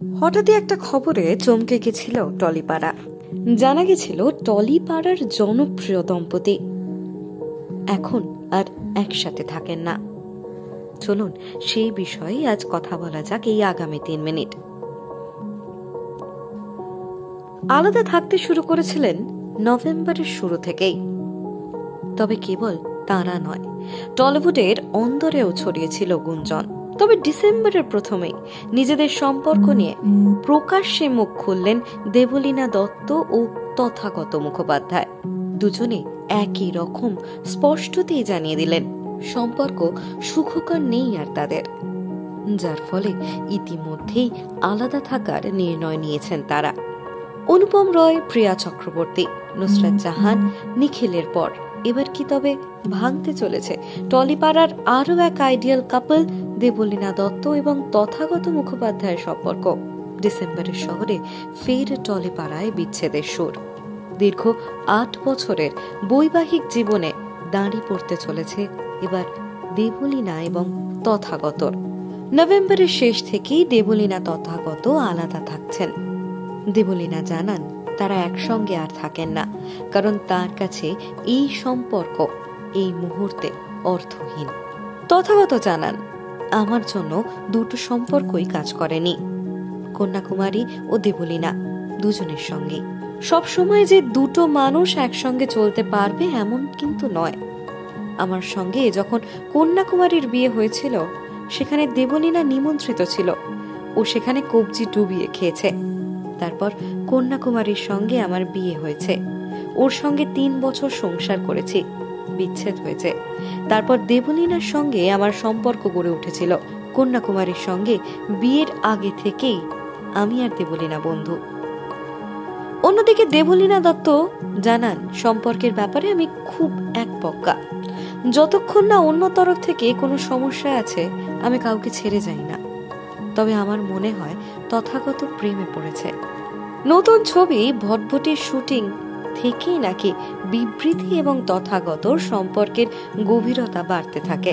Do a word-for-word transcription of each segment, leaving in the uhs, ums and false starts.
হঠাৎই একটা খবরে চমকে গেছিল টলিপাড়া। জানা গেছিল টলিপাড়ার জনপ্রিয় দম্পতি এখন আর একসাথে থাকেন না। চলুন সেই বিষয়ে আজ কথা বলা যাক এই আগামী তিন মিনিট। আলাদা থাকতে শুরু করেছিলেন নভেম্বরের শুরু থেকেই, তবে কেবল তারা নয়, টলিউডের অন্দরেও ছড়িয়েছিল গুঞ্জন। তবে ডিসেম্বরের প্রথমেই নিজেদের সম্পর্ক নিয়ে প্রকাশ্যে মুখ খুললেন দেবলীনা দত্ত ও তথাগত মুখোপাধ্যায়। দুজনে একই রকম স্পষ্টতেই জানিয়ে দিলেন সম্পর্ক সুখকর নেই আর তাদের, যার ফলে ইতিমধ্যেই আলাদা থাকার নির্ণয় নিয়েছেন তারা। অনুপম রয়, প্রিয়া চক্রবর্তী, নুসরাত জাহান, নিখিলের পর এবার কি তবে ভাঙতে চলেছে টলিপাড়ার আরো এক আইডিয়াল কাপল দেবলীনা দত্ত এবং তথাগত মুখোপাধ্যায়ের সম্পর্ক? ডিসেম্বরের শহরে ফের টলিপাড়ায় বিচ্ছেদের সুর। দীর্ঘ আট বছরের বৈবাহিক জীবনে দাঁড়ি পড়তে চলেছে এবার দেবলীনা এবং তথাগতর। নভেম্বরের শেষ থেকেই দেবলীনা তথাগত আলাদা থাকছেন। দেবলীনা জানান তারা একসঙ্গে আর থাকেন না, কারণ তার কাছে এই সম্পর্ক এই মুহূর্তে অর্থহীন। তথাগত জানান, আমার জন্য দুটো সম্পর্কই কাজ করেনি, কন্যাকুমারী ও দেবলীনা দুজনের সঙ্গে। সবসময় যে দুটো মানুষ একসঙ্গে চলতে পারবে এমন কিন্তু নয়। আমার সঙ্গে যখন কন্যাকুমারীর বিয়ে হয়েছিল সেখানে দেবলীনা নিমন্ত্রিত ছিল, ও সেখানে কবজি ডুবিয়ে খেয়েছে। তারপর কন্যাকুমারীর সঙ্গে আমার বিয়ে হয়েছে, ওর সঙ্গে তিন বছর সংসার করেছি, বিচ্ছেদ হয়েছে। তারপর দেবলীনার সঙ্গে আমার সম্পর্ক গড়ে উঠেছিল। কন্যাকুমারীর সঙ্গে বিয়ের আগে থেকেই আমি আর দেবলীনা বন্ধু। অন্যদিকে দেবলীনা দত্ত জানান, সম্পর্কের ব্যাপারে আমি খুব একপক্কা। যতক্ষণ না অন্য তরফ থেকে কোনো সমস্যা আছে আমি কাউকে ছেড়ে যাই না। তবে আমার মনে হয় তথাগত প্রেমে পড়েছে। নতুন ছবি ভটভটির শুটিং থেকেই নাকি বিবৃতি এবং তথাগতর সম্পর্কের গভীরতা বাড়তে থাকে।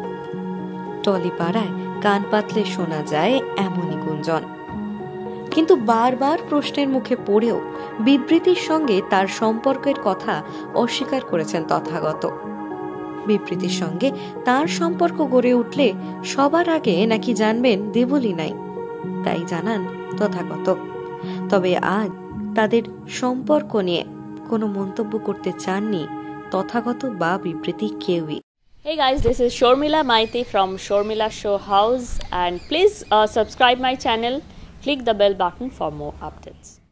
টলিপাড়ায় কান পাতলে শোনা যায় এমনই গুঞ্জন, কিন্তু বারবার প্রশ্নের মুখে পড়েও বিবৃতির সঙ্গে তার সম্পর্কের কথা অস্বীকার করেছেন তথাগত। বিবৃতির সঙ্গে তার সম্পর্ক গড়ে উঠলে সবার আগে নাকি জানবেন দেবলীনাই, তাই জানান তথাগত। তবে আজ তাদের সম্পর্ক নিয়ে কোনো মন্তব্য করতে চাননি তথাগত বা বিবৃতি কেউই। Hey guys, this is Shormila Maiti from Shormila Show House, and please uh, subscribe my channel, click the bell button for more updates.